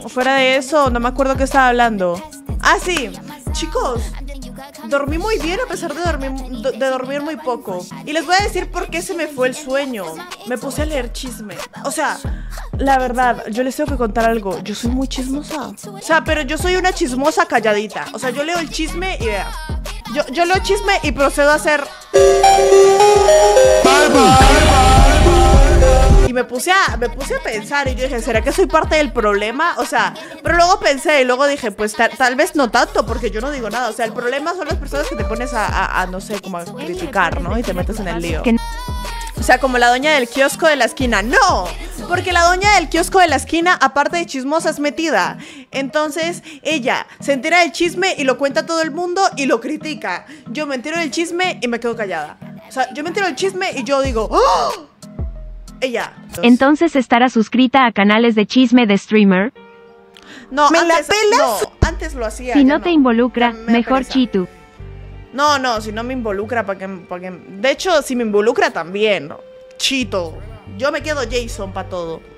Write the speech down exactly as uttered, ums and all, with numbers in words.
fuera de eso, no me acuerdo qué estaba hablando. Ah, sí, chicos, dormí muy bien a pesar de dormir, de dormir muy poco. Y les voy a decir por qué se me fue el sueño. Me puse a leer chisme. O sea, la verdad, yo les tengo que contar algo. Yo soy muy chismosa. O sea, pero yo soy una chismosa calladita. O sea, yo leo el chisme y vea. Yo, yo leo chisme y procedo a hacer... Y me puse, a, me puse a pensar y yo dije, ¿será que soy parte del problema? O sea, pero luego pensé y luego dije, pues tal, tal vez no tanto, porque yo no digo nada. O sea, el problema son las personas que te pones a, a, a no sé, como a criticar, ¿no? Y te metes en el lío. O sea, como la doña del kiosco de la esquina. ¡No! Porque la doña del kiosco de la esquina, aparte de chismosa, es metida. Entonces, ella se entera del chisme y lo cuenta a todo el mundo y lo critica. Yo me entero del chisme y me quedo callada. O sea, yo me entero del chisme y yo digo, ¡oh! Ella. Entonces, ¿estará suscrita a canales de chisme de streamer? No, ¿Me antes, la pelas? no, antes lo hacía. Si no no te involucra, mejor pereza. Chitu. No, no, si no me involucra, ¿para qué, pa' qué? De hecho, si me involucra también, ¿no? Chito. Yo me quedo Jason para todo.